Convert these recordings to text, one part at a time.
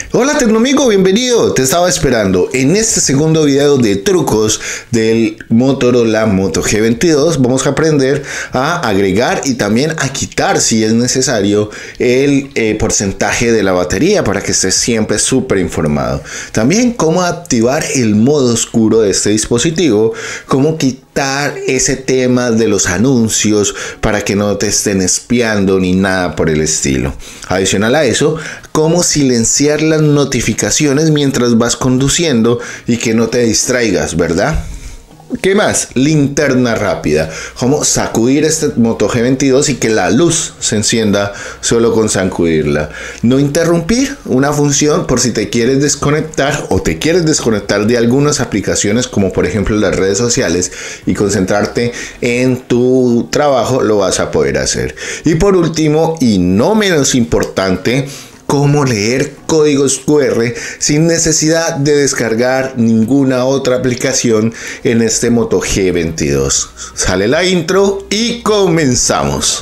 Hola Tecnomigo, bienvenido, te estaba esperando. En este segundo video de trucos del Motorola Moto G22 vamos a aprender a agregar y también a quitar, si es necesario, el porcentaje de la batería para que estés siempre súper informado. También cómo activar el modo oscuro de este dispositivo, cómo quitar ese tema de los anuncios para que no te estén espiando ni nada por el estilo. Adicional a eso, cómo silenciar las notificaciones mientras vas conduciendo y que no te distraigas, ¿verdad? ¿Qué más? Linterna rápida. Cómo sacudir este Moto G22 y que la luz se encienda solo con sacudirla. No interrumpir una función por si te quieres desconectar o te quieres desconectar de algunas aplicaciones como por ejemplo las redes sociales y concentrarte en tu trabajo, lo vas a poder hacer. Y por último y no menos importante, cómo leer códigos QR sin necesidad de descargar ninguna otra aplicación en este Moto G22. Sale la intro y comenzamos.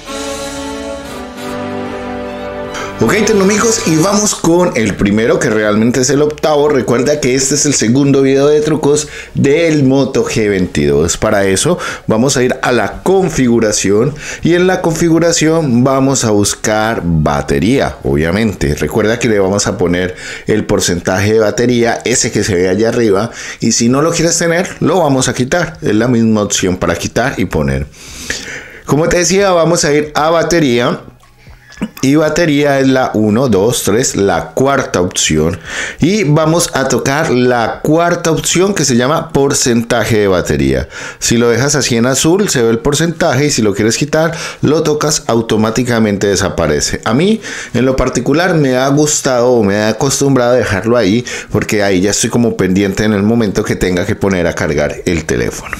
Ok, Tecnomigos, y vamos con el primero, que realmente es el octavo. Recuerda que este es el segundo video de trucos del Moto G22. Para eso vamos a ir a la configuración y en la configuración vamos a buscar batería, obviamente. Recuerda que le vamos a poner el porcentaje de batería, ese que se ve allá arriba, y si no lo quieres tener, lo vamos a quitar. Es la misma opción para quitar y poner. Como te decía, vamos a ir a batería. Y batería es la 1, 2, 3, la cuarta opción. Y vamos a tocar la cuarta opción que se llama porcentaje de batería. Si lo dejas así en azul se ve el porcentaje y si lo quieres quitar lo tocas, automáticamente desaparece. A mí en lo particular me ha gustado o me ha acostumbrado a dejarlo ahí porque ahí ya estoy como pendiente en el momento que tenga que poner a cargar el teléfono.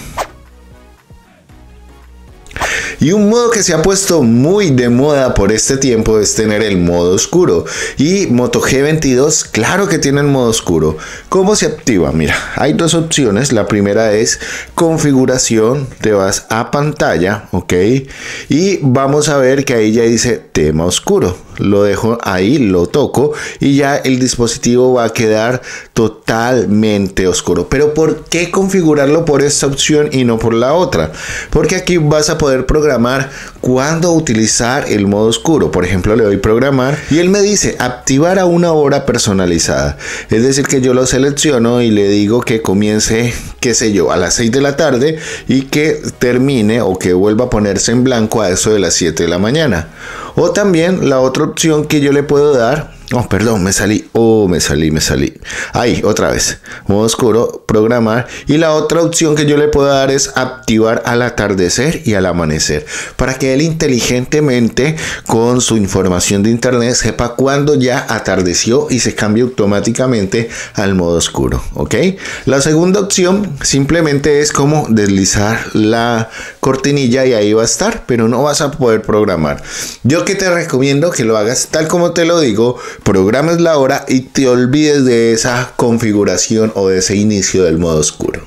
Y un modo que se ha puesto muy de moda por este tiempo es tener el modo oscuro. Y Moto G22, claro que tiene el modo oscuro. ¿Cómo se activa? Mira, hay dos opciones. La primera es configuración. Te vas a pantalla, ok. Y vamos a ver que ahí ya dice tema oscuro. Lo dejo ahí, lo toco y ya el dispositivo va a quedar totalmente oscuro. Pero ¿por qué configurarlo por esta opción y no por la otra? Porque aquí vas a poder programar cuándo utilizar el modo oscuro. Por ejemplo, le doy programar y él me dice activar a una hora personalizada. Es decir, que yo lo selecciono y le digo que comience, qué sé yo, a las 6 de la tarde y que termine o que vuelva a ponerse en blanco a eso de las 7 de la mañana. O también la otra opción que yo le puedo dar, perdón, me salí. Ahí, otra vez. Modo oscuro, programar. Y la otra opción que yo le puedo dar es activar al atardecer y al amanecer. Para que él inteligentemente, con su información de internet, sepa cuándo ya atardeció y se cambie automáticamente al modo oscuro. ¿Ok? La segunda opción simplemente es como deslizar la cortinilla y ahí va a estar, pero no vas a poder programar. Yo que te recomiendo que lo hagas tal como te lo digo. Programes la hora y te olvides de esa configuración o de ese inicio del modo oscuro.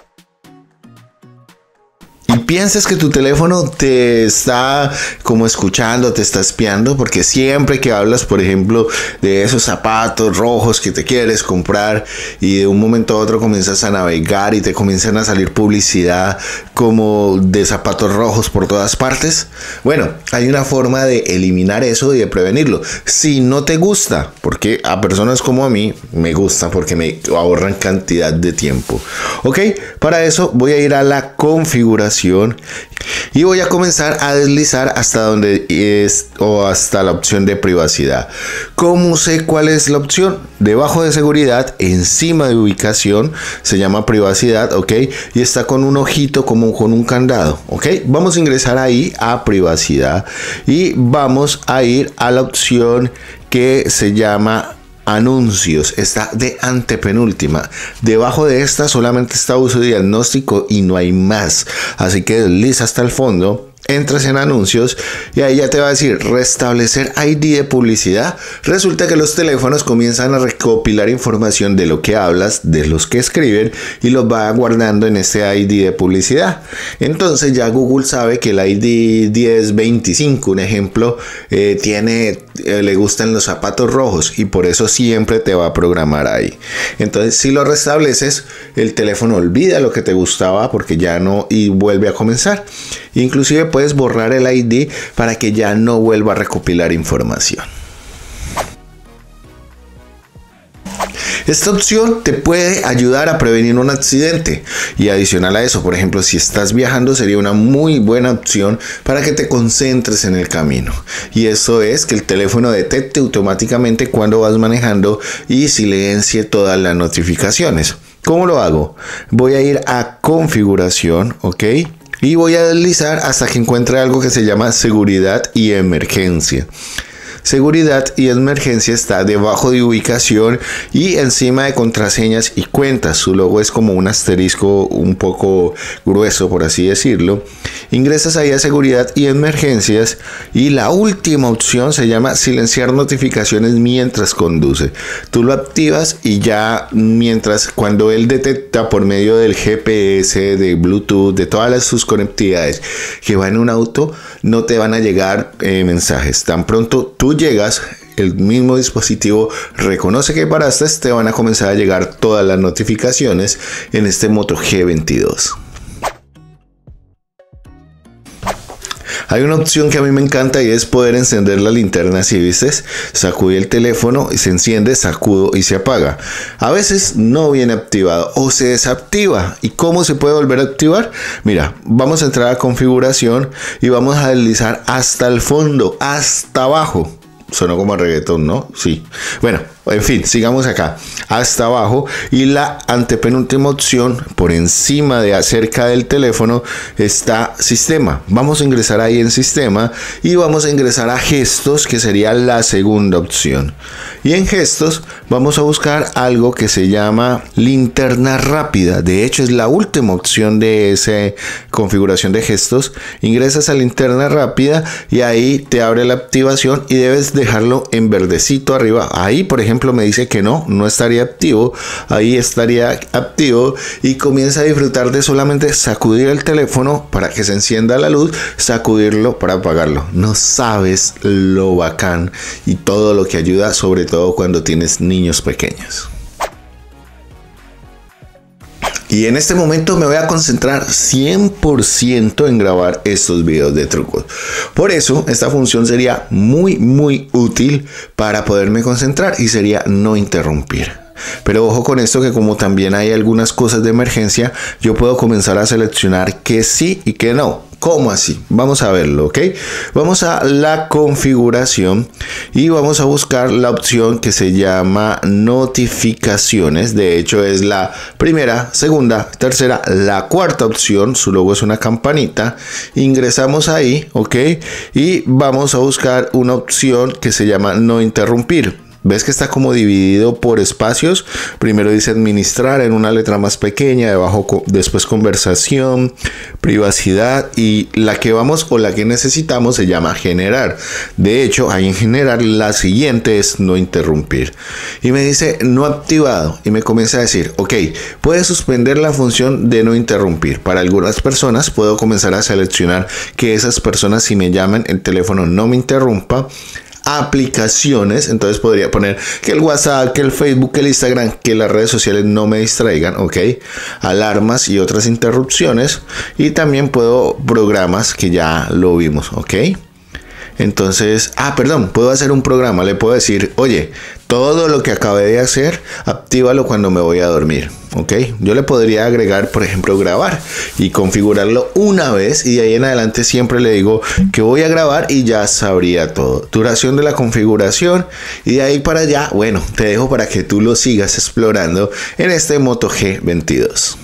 Piensas que tu teléfono te está como escuchando, te está espiando, porque siempre que hablas, por ejemplo, de esos zapatos rojos que te quieres comprar y de un momento a otro comienzas a navegar y te comienzan a salir publicidad como de zapatos rojos por todas partes. Bueno, hay una forma de eliminar eso y de prevenirlo. Si no te gusta, porque a personas como a mí me gusta porque me ahorran cantidad de tiempo. Ok, para eso voy a ir a la configuración y voy a comenzar a deslizar hasta donde es o hasta la opción de privacidad. ¿Cómo sé cuál es la opción? Debajo de seguridad, encima de ubicación, se llama privacidad, ok, y está con un ojito como con un candado, ok. Vamos a ingresar ahí a privacidad y vamos a ir a la opción que se llama anuncios, está de antepenúltima. Debajo de esta solamente está uso diagnóstico y no hay más, así que desliza hasta el fondo, entras en anuncios y ahí ya te va a decir restablecer ID de publicidad. Resulta que los teléfonos comienzan a recopilar información de lo que hablas, de los que escriben y los va guardando en este ID de publicidad. Entonces ya Google sabe que el ID 1025, un ejemplo, tiene le gustan los zapatos rojos y por eso siempre te va a programar ahí. Entonces, si lo restableces, el teléfono olvida lo que te gustaba porque ya no y vuelve a comenzar. Inclusive puedes borrar el ID para que ya no vuelva a recopilar información. Esta opción te puede ayudar a prevenir un accidente y adicional a eso, por ejemplo, si estás viajando sería una muy buena opción para que te concentres en el camino. Y eso es que el teléfono detecte automáticamente cuando vas manejando y silencie todas las notificaciones. ¿Cómo lo hago? Voy a ir a configuración, ¿ok? Y voy a deslizar hasta que encuentre algo que se llama seguridad y emergencia. Seguridad y emergencia está debajo de ubicación y encima de contraseñas y cuentas. Su logo es como un asterisco un poco grueso, por así decirlo. Ingresas ahí a seguridad y emergencias y la última opción se llama silenciar notificaciones mientras conduce. Tú lo activas y ya cuando él detecta por medio del GPS, de Bluetooth, de todas sus conectividades que va en un auto, no te van a llegar mensajes. Tan pronto tú llegas, el mismo dispositivo reconoce que paraste, te van a comenzar a llegar todas las notificaciones en este Moto G22. Hay una opción que a mí me encanta y es poder encender la linterna. Si viste, sacude el teléfono y se enciende, sacudo y se apaga. A veces no viene activado o se desactiva. ¿Y cómo se puede volver a activar? Mira, vamos a entrar a configuración y vamos a deslizar hasta el fondo, hasta abajo. Sonó como a reggaetón, ¿no? Sí. Bueno, en fin, sigamos acá. Hasta abajo. Y la antepenúltima opción, por encima de acerca del teléfono, está sistema. Vamos a ingresar ahí en sistema y vamos a ingresar a gestos, que sería la segunda opción. Y en gestos vamos a buscar algo que se llama linterna rápida. De hecho, es la última opción de esa configuración de gestos. Ingresas a linterna rápida y ahí te abre la activación y debes dejarlo en verdecito arriba. Ahí, por ejemplo, me dice que no estaría activo. Ahí estaría activo y comienza a disfrutar de solamente sacudir el teléfono para que se encienda la luz, sacudirlo para apagarlo. No sabes lo bacán y todo lo que ayuda, sobre todo cuando tienes niños pequeños. Y en este momento me voy a concentrar 100% en grabar estos videos de trucos. Por eso esta función sería muy útil para poderme concentrar y sería no interrumpir. Pero ojo con esto, que como también hay algunas cosas de emergencia, yo puedo comenzar a seleccionar que sí y que no. ¿Cómo así? Vamos a verlo, ¿ok? Vamos a la configuración y vamos a buscar la opción que se llama notificaciones. De hecho, es la primera, segunda, tercera, la cuarta opción. Su logo es una campanita. Ingresamos ahí, ¿ok? Y vamos a buscar una opción que se llama no interrumpir. ¿Ves que está como dividido por espacios? Primero dice administrar en una letra más pequeña, debajo después conversación, privacidad, y la que vamos o la que necesitamos se llama generar. De hecho, ahí en generar la siguiente es no interrumpir. Y me dice no activado y me comienza a decir, ok, puedes suspender la función de no interrumpir. Para algunas personas puedo comenzar a seleccionar que esas personas, si me llaman, el teléfono no me interrumpa. Aplicaciones, entonces podría poner que el WhatsApp, que el Facebook, que el Instagram, que las redes sociales no me distraigan, ok. Alarmas y otras interrupciones, y también puedo programas, que ya lo vimos, ok. Entonces, puedo hacer un programa. Le puedo decir, oye, todo lo que acabé de hacer, actívalo cuando me voy a dormir, ok. Yo le podría agregar, por ejemplo, grabar y configurarlo una vez, y de ahí en adelante siempre le digo que voy a grabar y ya sabría todo. Duración de la configuración, y de ahí para allá, bueno, te dejo para que tú lo sigas explorando en este Moto G22.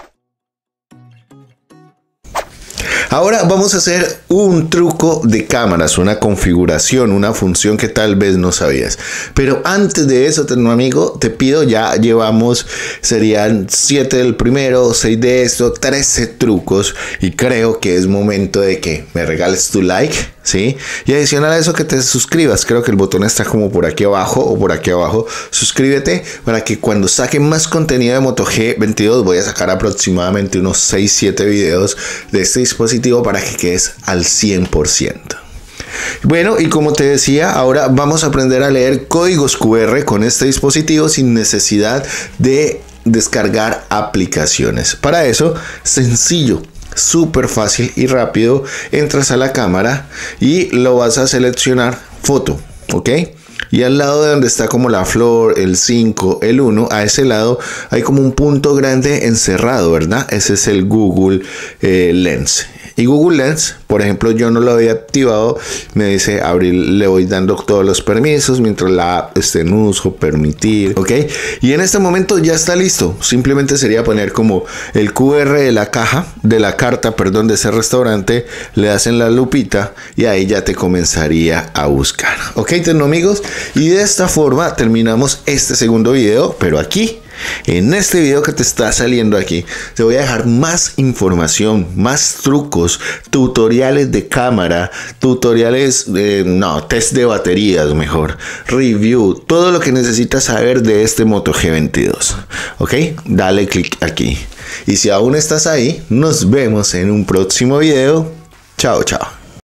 Ahora vamos a hacer un truco de cámaras, una configuración, una función que tal vez no sabías. Pero antes de eso, amigo, te pido, ya llevamos, serían 7 del primero, 6 de esto, 13 trucos. Y creo que es momento de que me regales tu like, ¿sí? Y adicional a eso, que te suscribas. Creo que el botón está como por aquí abajo o por aquí abajo. Suscríbete para que cuando saque más contenido de Moto G22, voy a sacar aproximadamente unos 6-7 videos de este dispositivo para que quedes al 100%. Bueno, y como te decía, ahora vamos a aprender a leer códigos QR con este dispositivo sin necesidad de descargar aplicaciones. Para eso, sencillo, súper fácil y rápido. Entras a la cámara y lo vas a seleccionar foto, ¿ok? Y al lado de donde está como la flor, el 5, el 1, a ese lado hay como un punto grande encerrado, ¿verdad? Ese es el Google Lens. Y Google Lens, por ejemplo, yo no lo había activado, me dice abrir, le voy dando todos los permisos mientras la app esté en uso, permitir, ¿ok? Y en este momento ya está listo, simplemente sería poner como el QR de la caja, de la carta, perdón, de ese restaurante, le hacen la lupita y ahí ya te comenzaría a buscar, ¿ok, amigos? Y de esta forma terminamos este segundo video, pero aquí, en este video que te está saliendo aquí, te voy a dejar más información, más trucos, tutoriales de cámara, tutoriales, test de baterías mejor, review, todo lo que necesitas saber de este Moto G22. Ok, dale click aquí. Y si aún estás ahí, nos vemos en un próximo video. Chao, chao.